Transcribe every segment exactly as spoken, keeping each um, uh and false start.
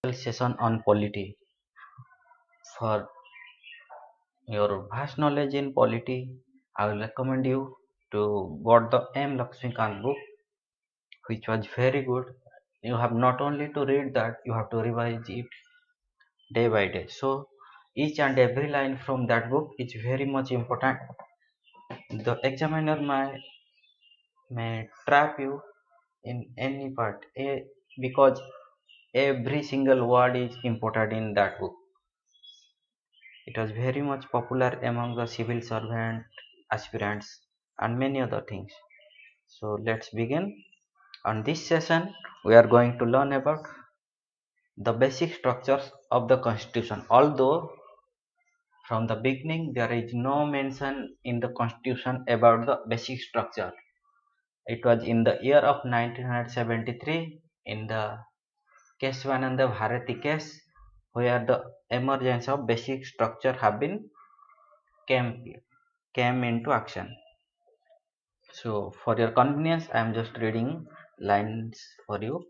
session on polity. For your vast knowledge in polity, I will recommend you to got the M. Lakshmikant book, which was very good. You have not only to read that, you have to revise it day by day. So each and every line from that book is very much important. The examiner may, may trap you in any part eh, because every single word is important in that book. It was very much popular among the civil servant aspirants and many other things. So let's begin. On this session, we are going to learn about the basic structures of the constitution. Although from the beginning there is no mention in the constitution about the basic structure. It was in the year of nineteen seventy-three in the Keswananda Bharati case where the emergence of basic structure have been came came into action. So for your convenience, I am just reading lines for you.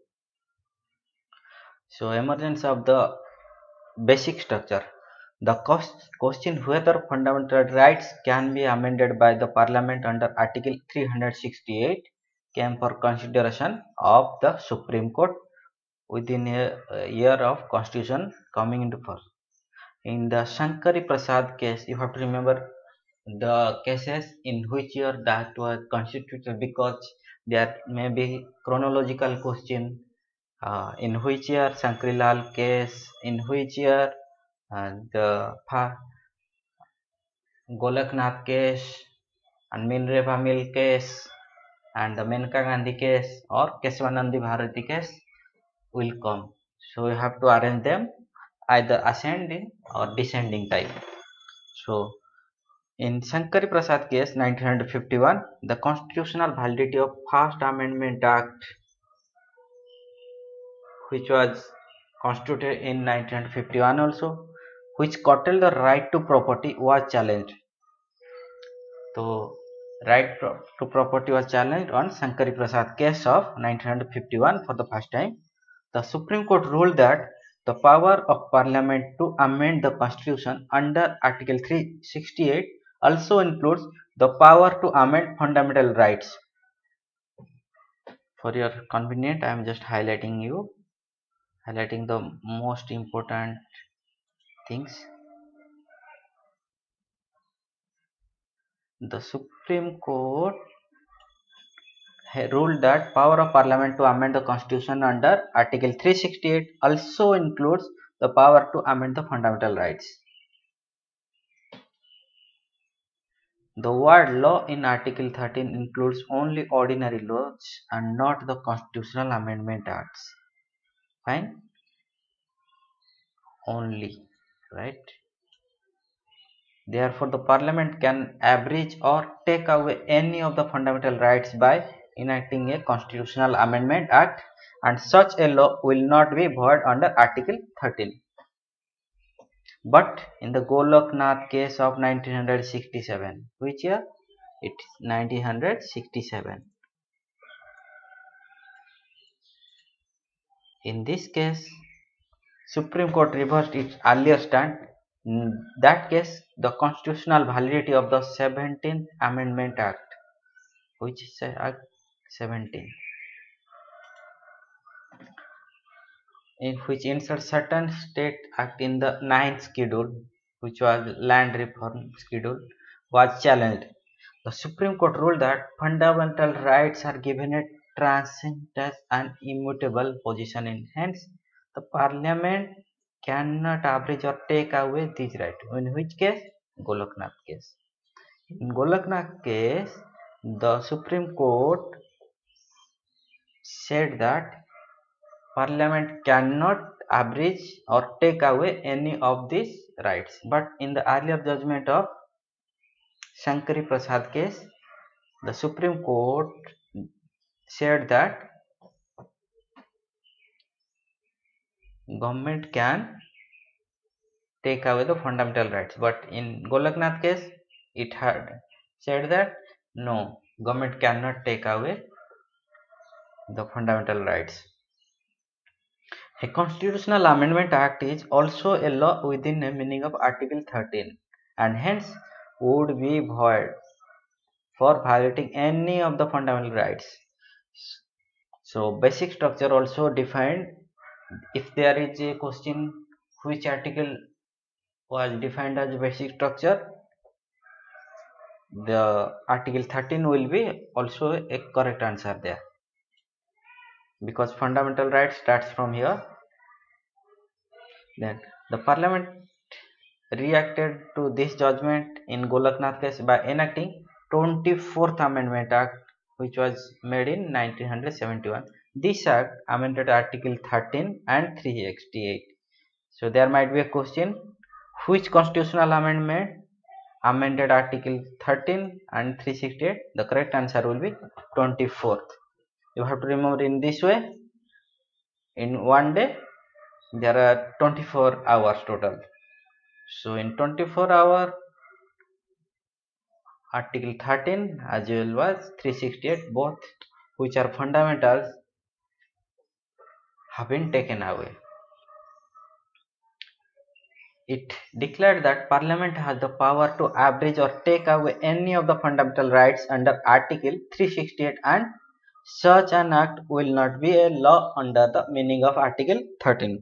So emergence of the basic structure. The question whether fundamental rights can be amended by the Parliament under Article three hundred sixty-eight came for consideration of the Supreme Court within a, a year of Constitution coming into force. In the Shankari Prasad case, you have to remember the cases in which year that was constituted because there may be chronological question uh, in which year Shankrilal case, in which year uh, the Golaknath case and Minreva Mill case and the Menka Gandhi case or Keswanandi Bharati case will come. So you have to arrange them either ascending or descending type. So in Shankari Prasad case nineteen fifty-one, the constitutional validity of First Amendment Act, which was constituted in nineteen fifty-one also, which curtailed the right to property, was challenged. So right to property was challenged on Shankari Prasad case of nineteen fifty-one for the first time. The Supreme Court ruled that the power of Parliament to amend the Constitution under Article three hundred sixty-eight also includes the power to amend fundamental rights. For your convenience, I am just highlighting you, highlighting the most important things. The Supreme Court ruled that power of Parliament to amend the Constitution under Article three hundred sixty-eight also includes the power to amend the fundamental rights. The word law in Article thirteen includes only ordinary laws and not the Constitutional Amendment Acts. Fine? Only, right? Therefore, the Parliament can abridge or take away any of the fundamental rights by enacting a Constitutional Amendment Act, and such a law will not be void under Article thirteen. But in the Golaknath case of nineteen sixty-seven, which year? It's nineteen sixty-seven. In this case, Supreme Court reversed its earlier stand. In that case, the constitutional validity of the seventeenth Amendment Act, which is Act seventeen, in which inserts certain state act in the ninth schedule, which was land reform schedule, was challenged. The Supreme Court ruled that fundamental rights are given a transcendent and immutable position in hence the Parliament cannot abridge or take away these rights. In which case? Golaknath case. In Golaknath case, the Supreme Court said that Parliament cannot abridge or take away any of these rights. But in the earlier judgment of Shankari Prasad case, the Supreme Court said that government can take away the fundamental rights, but in Golaknath case it had said that no, government cannot take away the fundamental rights. A constitutional amendment act is also a law within the meaning of Article thirteen and hence would be void for violating any of the fundamental rights. So basic structure also defined. If there is a question which article was defined as basic structure, the article thirteen will be also a correct answer there, because fundamental right starts from here. Then the parliament reacted to this judgment in Golaknath case by enacting twenty-fourth Amendment Act, which was made in nineteen seventy-one. This act amended Article thirteen and three sixty-eight. So there might be a question, which constitutional amendment amended Article thirteen and three sixty-eight? The correct answer will be twenty-fourth. You have to remember in this way. In one day there are twenty-four hours total. So in twenty-four hour, Article thirteen as well as three sixty-eight, both which are fundamentals, have been taken away. It declared that Parliament has the power to abridge or take away any of the fundamental rights under Article three sixty-eight, and such an act will not be a law under the meaning of Article thirteen.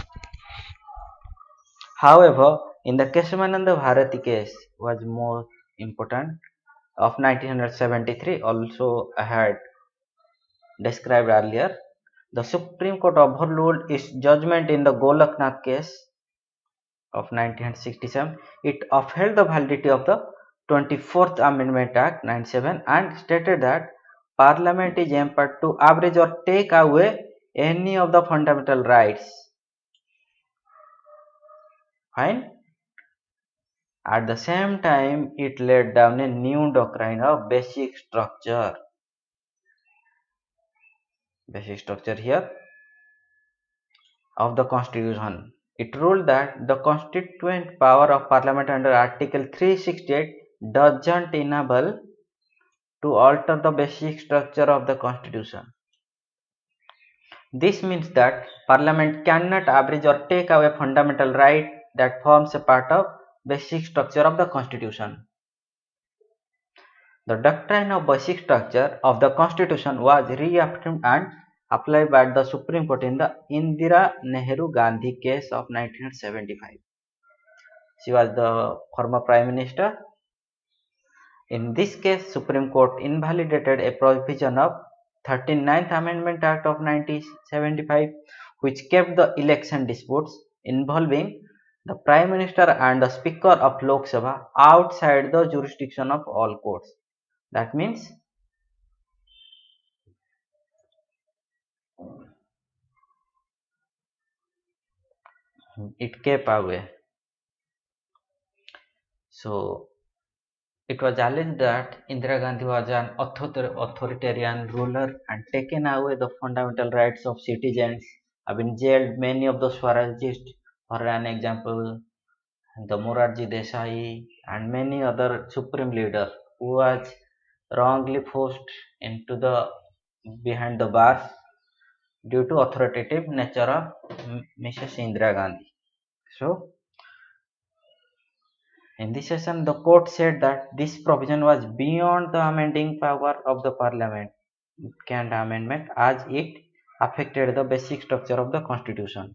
However, in the Kesavananda Bharati case was more important of nineteen seventy-three, also I had described earlier, the Supreme Court overruled its judgment in the Golaknath case of nineteen sixty-seven. It upheld the validity of the twenty-fourth Amendment Act ninety-seven and stated that Parliament is empowered to abridge or take away any of the fundamental rights. Fine. At the same time, it laid down a new doctrine of basic structure. Basic structure here of the Constitution. It ruled that the constituent power of Parliament under Article three sixty-eight doesn't enable to alter the basic structure of the Constitution. This means that Parliament cannot abridge or take away fundamental right that forms a part of basic structure of the Constitution. The doctrine of basic structure of the Constitution was reaffirmed and applied by the Supreme Court in the Indira Nehru Gandhi case of nineteen seventy-five. She was the former Prime Minister. In this case, Supreme Court invalidated a provision of thirty-ninth Amendment Act of nineteen seventy-five, which kept the election disputes involving the Prime Minister and the Speaker of Lok Sabha outside the jurisdiction of all courts. That means it kept away. So it was alleged that Indira Gandhi was an authoritarian ruler and taken away the fundamental rights of citizens. Have been jailed many of the Swarajists, for an example, the Morarji Desai and many other supreme leaders who was wrongly forced into the behind the bars due to authoritative nature of Missus Indira Gandhi. So in this session, the court said that this provision was beyond the amending power of the Parliament canned amendment as it affected the basic structure of the Constitution.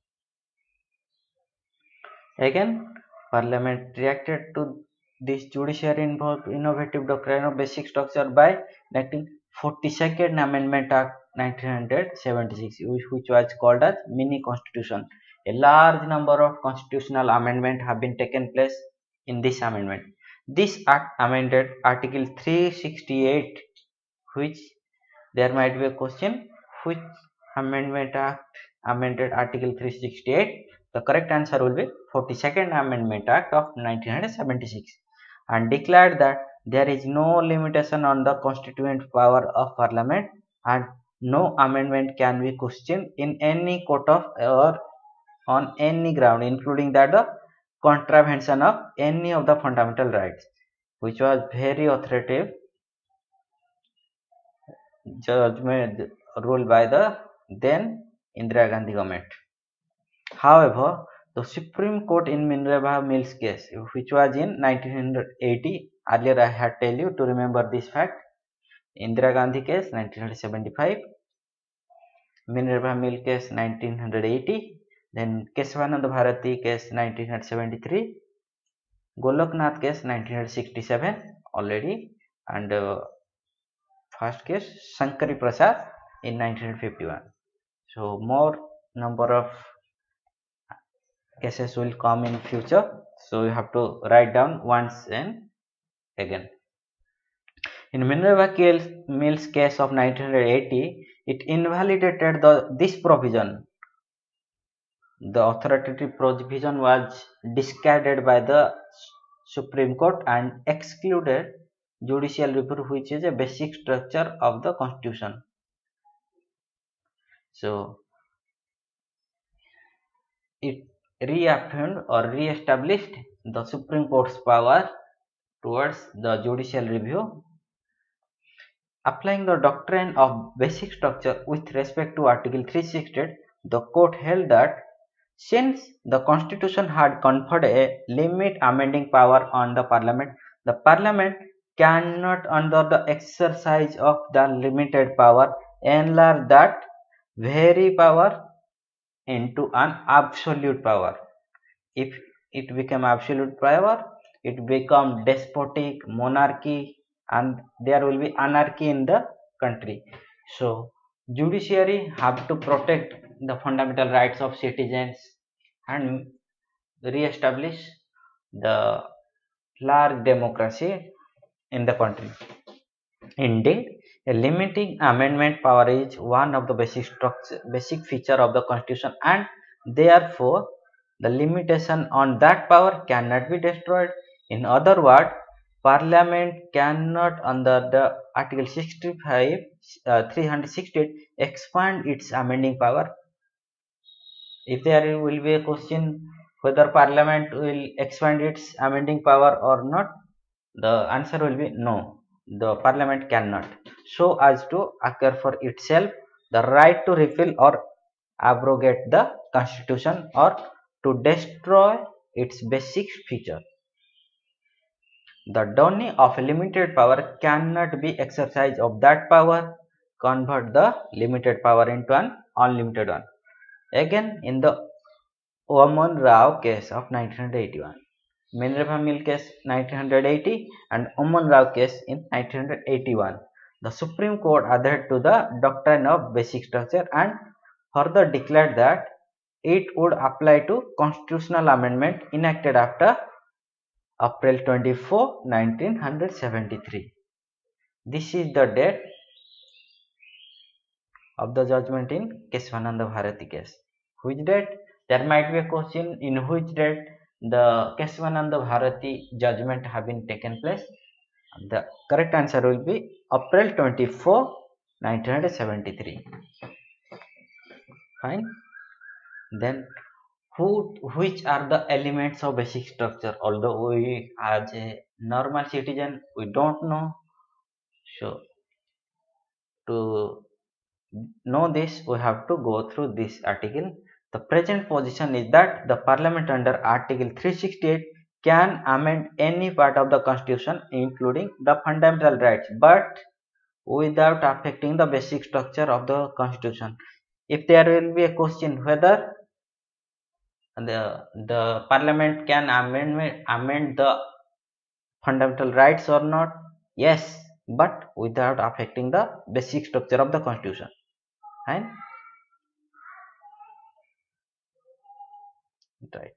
Again, Parliament reacted to this judiciary innovative doctrine of basic structure by enacting forty-second Amendment Act nineteen seventy-six, which was called as mini constitution. A large number of constitutional amendments have been taken place in this amendment. This act amended Article three sixty-eight, which there might be a question, which Amendment Act amended Article three sixty-eight. The correct answer will be forty-second Amendment Act of nineteen seventy-six, and declared that there is no limitation on the constituent power of Parliament and no amendment can be questioned in any court of or on any ground, including that the contravention of any of the fundamental rights, which was very authoritative judgment ruled by the then Indira Gandhi government. However, the Supreme Court in Minerva Mills case, which was in nineteen eighty, earlier I had tell you to remember this fact. Indira Gandhi case nineteen seventy-five, Minerva Mill case nineteen eighty, then Kesavananda Bharati case nineteen seventy-three, Goloknath case nineteen sixty-seven already, and uh, first case Shankari Prasad in nineteen fifty-one. So more number of cases will come in future, so you have to write down once and again. In Minerva Mills case of nineteen eighty, it invalidated the this provision. The authoritative provision was discarded by the Supreme Court and excluded judicial review, which is a basic structure of the Constitution. So it reaffirmed or re-established the Supreme Court's power towards the judicial review. Applying the doctrine of basic structure with respect to Article three sixty-eight, the court held that since the Constitution had conferred a limit amending power on the Parliament, the Parliament cannot, under the exercise of the limited power, enlarge that very power into an absolute power. If it became absolute power, it become despotic, monarchy, and there will be anarchy in the country. So judiciary have to protect the fundamental rights of citizens and re-establish the large democracy in the country. Indeed, a limiting amendment power is one of the basic structure, basic feature of the Constitution, and therefore the limitation on that power cannot be destroyed. In other words, Parliament cannot, under the Article sixty-five, uh, three sixty-eight, expand its amending power. If there will be a question whether Parliament will expand its amending power or not, the answer will be no. The Parliament cannot, so as to acquire for itself the right to repeal or abrogate the Constitution or to destroy its basic feature. The downing of a limited power cannot be exercise of that power, convert the limited power into an unlimited one. Again, in the Oman Rao case of nineteen eighty-one, Minerva Mill case nineteen eighty and Oman Rao case in nineteen eighty-one, the Supreme Court adhered to the doctrine of basic structure and further declared that it would apply to constitutional amendment enacted after April twenty-fourth, nineteen seventy-three. This is the date of the judgment in Kesavananda Bharati case. Which date? There might be a question in which date the Kesavananda Bharati judgment have been taken place. The correct answer will be April twenty-fourth, nineteen seventy-three. Fine. Then who which are the elements of basic structure? Although we as a normal citizen we don't know. So to know this, we have to go through this article. The present position is that the Parliament under Article three sixty-eight can amend any part of the Constitution including the fundamental rights, but without affecting the basic structure of the Constitution. If there will be a question whether the, the Parliament can amend, amend the fundamental rights or not, yes, but without affecting the basic structure of the Constitution. Right? Right.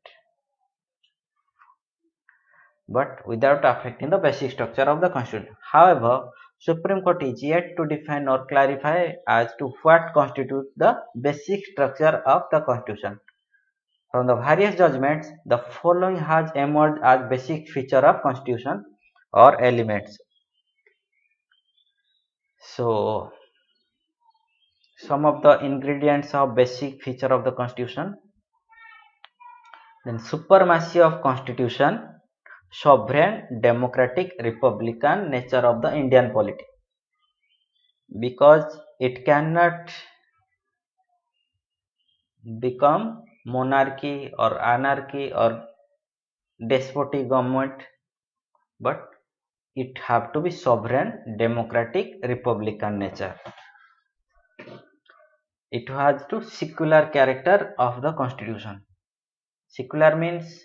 But without affecting the basic structure of the Constitution. However, Supreme Court is yet to define or clarify as to what constitutes the basic structure of the Constitution. From the various judgments, the following has emerged as basic feature of Constitution or elements. So, some of the ingredients of basic feature of the Constitution. Then supremacy of Constitution, sovereign, democratic, republican nature of the Indian polity, because it cannot become monarchy or anarchy or despotic government, but it have to be sovereign, democratic, republican nature. It has to secular character of the constitution. Secular means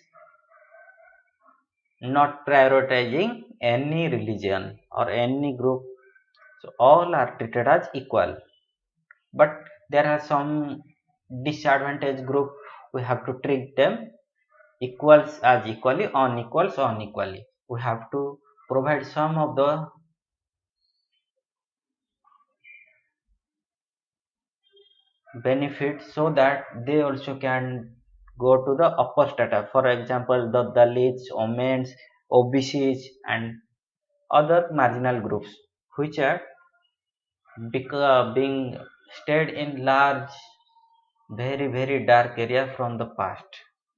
not prioritizing any religion or any group, so all are treated as equal. But there are some disadvantaged group, we have to treat them equals as equally, unequals unequally. We have to provide some of the benefits so that they also can go to the upper strata. For example, the Dalits, women, O B Cs and other marginal groups which are being stayed in large, very very dark area from the past.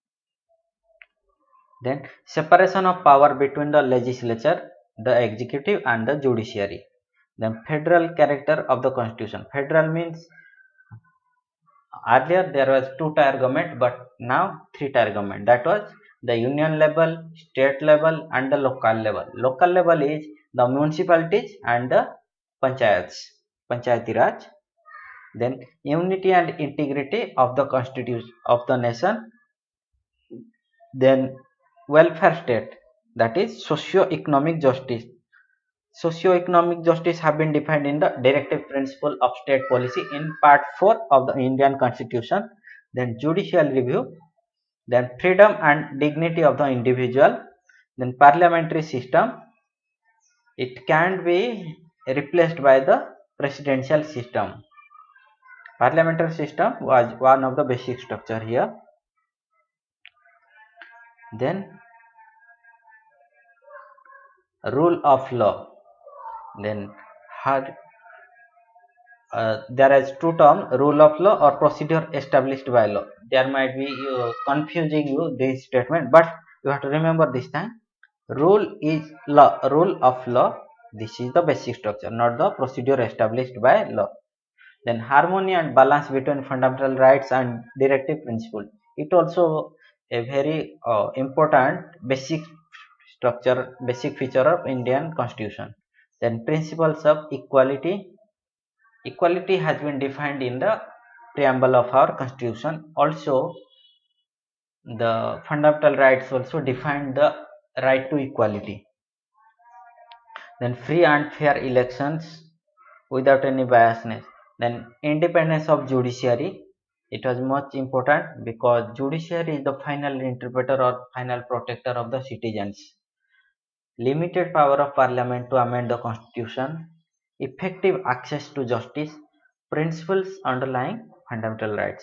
Then separation of power between the legislature, the executive and the judiciary. Then federal character of the constitution. Federal means earlier there was two tier government, but now three tier government. That was the union level, state level and the local level. Local level is the municipalities and the panchayats, panchayati raj. Then unity and integrity of the constitution of the nation. Then welfare state, that is socio-economic justice. Socio-economic justice have been defined in the directive principle of state policy in part four of the Indian constitution. Then judicial review, then freedom and dignity of the individual, then parliamentary system, it can be replaced by the presidential system. Parliamentary system was one of the basic structure here. Then rule of law. Then had uh, there is two terms, rule of law or procedure established by law. There might be uh, confusing you this statement, but you have to remember this time. Rule is law, rule of law. This is the basic structure, not the procedure established by law. Then harmony and balance between fundamental rights and directive principle. It also a very uh, important basic structure, basic feature of Indian constitution. Then principles of equality. Equality has been defined in the preamble of our constitution. Also, the fundamental rights also define the right to equality. Then free and fair elections without any biasness. Then independence of judiciary. It was much important because judiciary is the final interpreter or final protector of the citizens. Limited power of parliament to amend the constitution. Effective access to justice. Principles underlying fundamental rights.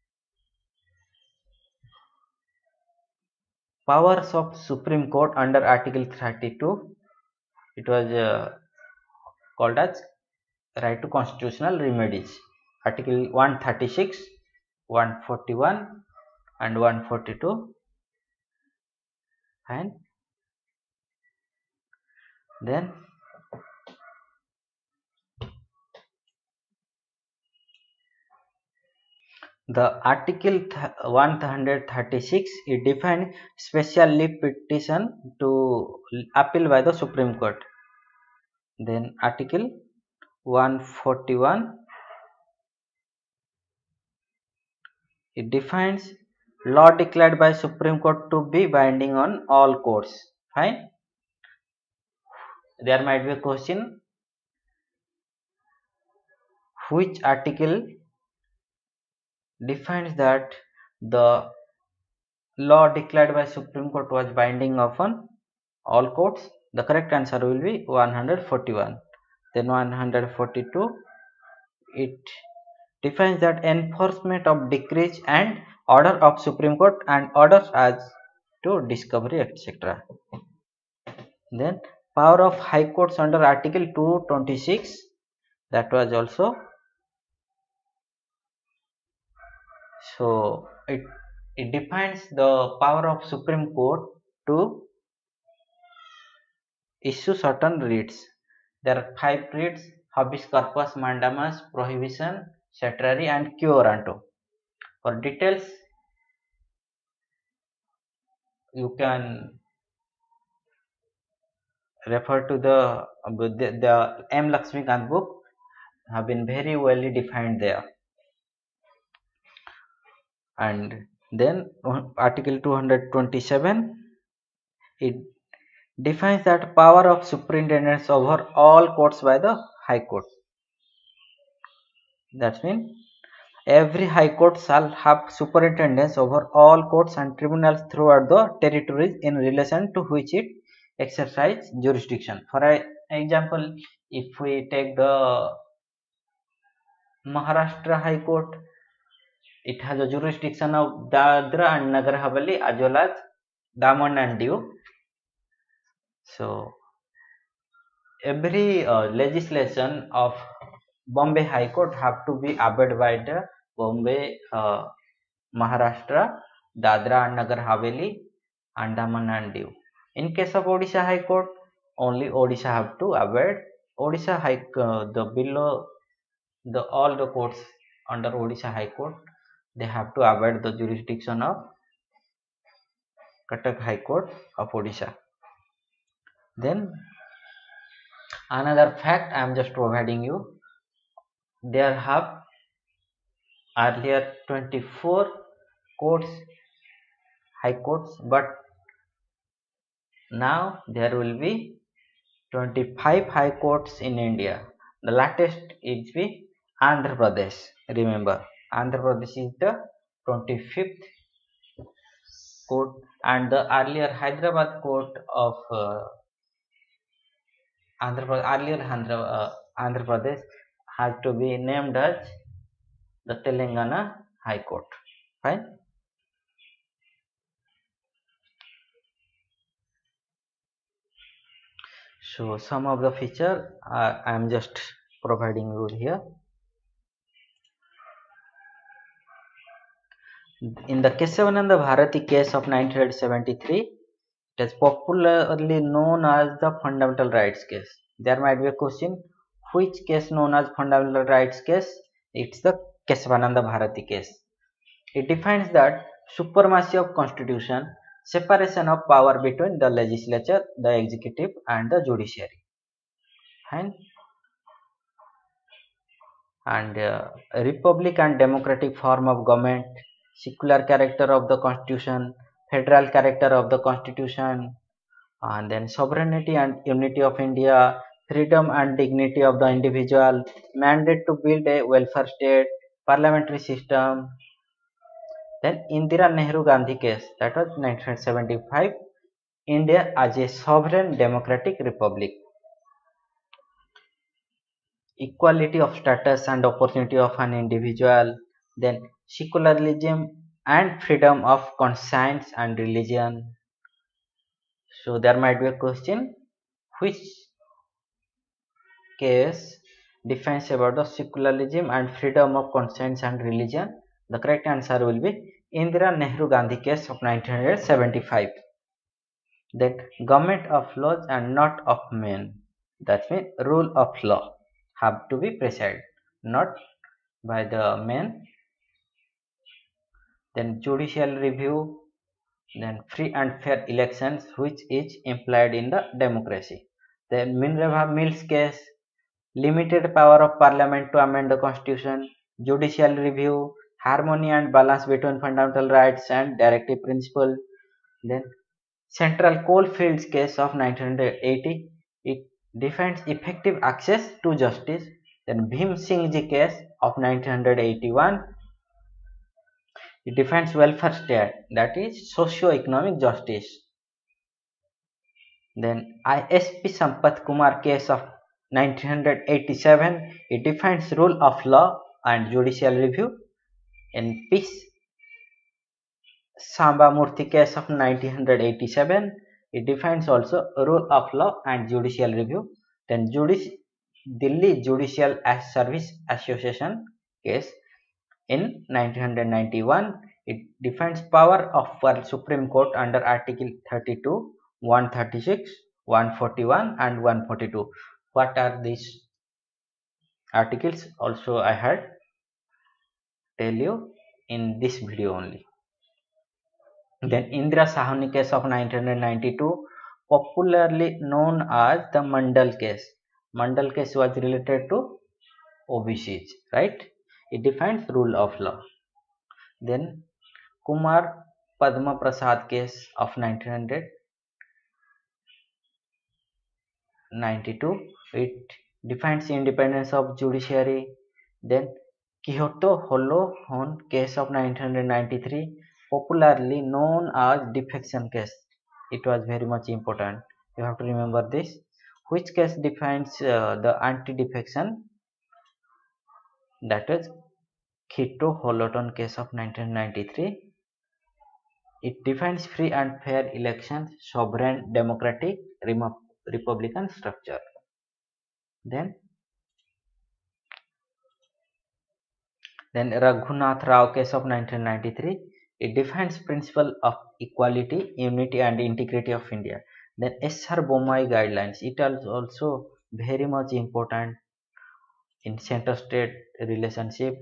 Powers of Supreme Court under Article thirty-two. It was uh, called as right to constitutional remedies. Article one thirty-six, one forty-one and one forty-two. And then the Article one thirty-six, it defined special leave petition to appeal by the Supreme Court. Then Article one forty-one, it defines law declared by Supreme Court to be binding on all courts. Fine. There might be a question, which article defines that the law declared by Supreme Court was binding upon all courts? The correct answer will be one forty-one. Then one forty-two, it defines that enforcement of decrees and order of Supreme Court and orders as to discovery, et cetera. Then power of high courts under Article two twenty-six, that was also, so it it defines the power of Supreme Court to issue certain writs. There are five writs: habeas corpus, mandamus, prohibition, certiorari and quo warranto. For details, you can refer to the the, the M. Lakshmikant book have been very well defined there. And then Article two hundred twenty-seven, it defines that power of superintendence over all courts by the High Court. That means every High Court shall have superintendence over all courts and tribunals throughout the territories in relation to which it exercises jurisdiction. For example, if we take the Maharashtra High Court, it has a jurisdiction of Dadra and Nagar Haveli as well as Daman and Diu. So every uh, legislation of Bombay High Court have to be obeyed by the Bombay, uh, Maharashtra, Dadra and Nagar Haveli, Andaman and Diu. In case of Odisha High Court, only Odisha have to avoid Odisha High uh, the below the all the courts under Odisha High Court, they have to avoid the jurisdiction of Cuttack High Court of Odisha. Then another fact I am just providing you, there have earlier twenty-four courts, high courts, but now there will be twenty-five high courts in India. The latest is the Andhra Pradesh. Remember, Andhra Pradesh is the twenty-fifth court, and the earlier Hyderabad court of uh, Andhra Pradesh, earlier Andhra, uh, Andhra Pradesh has to be named as the Telangana High Court. Fine. So some of the feature uh, I am just providing you here. In the Kesavananda Bharati case of nineteen seventy-three, it is popularly known as the fundamental rights case. There might be a question, which case known as fundamental rights case? It's the Kesavananda Bharati case. It defines that supremacy of constitution, separation of power between the legislature, the executive and the judiciary. Fine. And uh, a republic and democratic form of government, secular character of the constitution, federal character of the constitution, and then sovereignty and unity of India, freedom and dignity of the individual, mandate to build a welfare state, parliamentary system. Then Indira Nehru Gandhi case, that was nineteen seventy-five, India as a sovereign democratic republic. Equality of status and opportunity of an individual, then secularism and freedom of conscience and religion. So there might be a question, which case defines about the secularism and freedom of conscience and religion? The correct answer will be Indira Nehru Gandhi case of nineteen seventy-five. Then government of laws and not of men. That means rule of law have to be presided, not by the men. Then judicial review, then free and fair elections, which is implied in the democracy. Then Minerva Mills case, limited power of parliament to amend the constitution, judicial review, harmony and balance between fundamental rights and directive principle. Then Central Coalfields case of nineteen eighty, it defines effective access to justice. Then Bhim Singh Ji case of nineteen eighty-one, it defines welfare state, that is socio-economic justice. Then I S P Sampath Kumar case of nineteen eighty-seven, it defines rule of law and judicial review. In P Samba Murthy case of nineteen eighty-seven, it defines also rule of law and judicial review. Then Judici Delhi Judicial Service Association case in nineteen ninety-one, it defines power of the Supreme Court under Article thirty-two, one thirty-six, one forty-one and one forty-two. What are these articles? Also I had tell you in this video only. Then Indira Sahni case of nineteen ninety-two, popularly known as the Mandal case. Mandal case was related to O B Cs, right? It defines rule of law. Then Kumar Padma Prasad case of nineteen ninety-two, it defines independence of judiciary. Then Kyoto Hollow Horn case of nineteen ninety-three, popularly known as defection case. It was very much important. You have to remember this. Which case defines uh, the anti-defection? That is Kyoto Holoton case of nineteen ninety-three. It defines free and fair elections, sovereign democratic republican structure. Then, then Raghunath Rao case of nineteen ninety-three. It defines principle of equality, unity, and integrity of India. Then S R Bommai guidelines. It is also very much important in center-state relationship,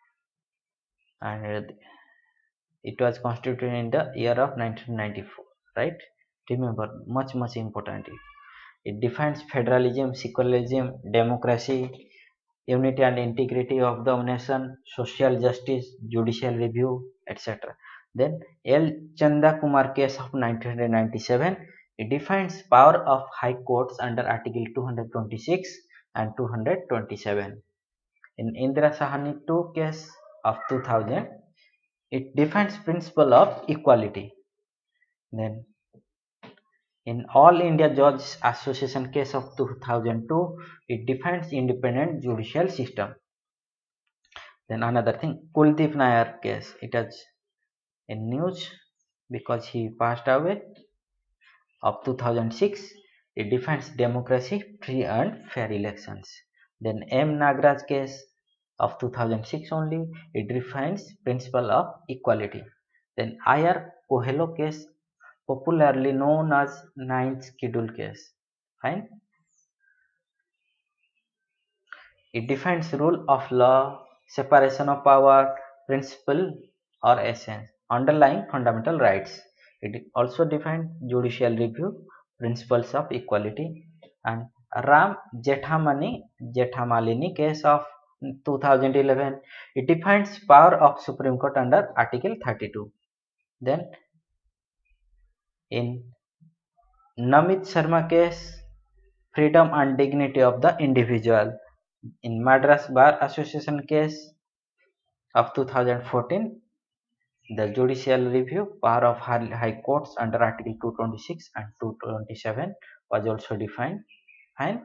and it was constituted in the year of nineteen ninety-four. Right? Remember, much much important. It defines federalism, secularism, democracy, unity and integrity of the nation, social justice, judicial review, et cetera. Then L. Chanda Kumar case of nineteen ninety-seven, it defines power of high courts under Article two hundred twenty-six and two hundred twenty-seven. In Indira Sahni two case of two thousand, it defines principle of equality. Then in All India Judges Association case of two thousand two, it defines independent judicial system. Then another thing, Kuldeep Nair case, it is in news because he passed away, of two thousand six. It defines democracy, free and fair elections. Then M. Nagraj case of two thousand six only, it defines principle of equality. Then I R Coelho case, popularly known as ninth schedule case. Fine. It defines rule of law, separation of power, principle or essence, underlying fundamental rights. It also defines judicial review, principles of equality. And Ram Jethamani Jethamalini case of two thousand eleven, it defines power of Supreme Court under Article thirty-two. Then in Namit Sharma case, freedom and dignity of the individual. In Madras Bar Association case of two thousand fourteen, the judicial review, power of high courts under Article two twenty-six and two twenty-seven was also defined. Fine.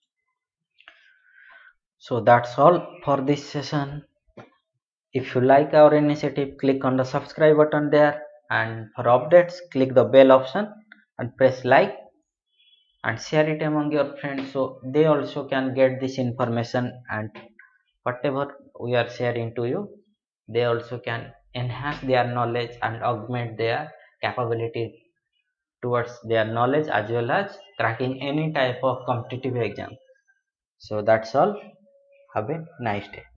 So that's all for this session. If you like our initiative, click on the subscribe button there, and for updates, click the bell option and press like and share it among your friends so they also can get this information, and whatever we are sharing to you, they also can enhance their knowledge and augment their capability towards their knowledge as well as cracking any type of competitive exam. So that's all. Have a nice day.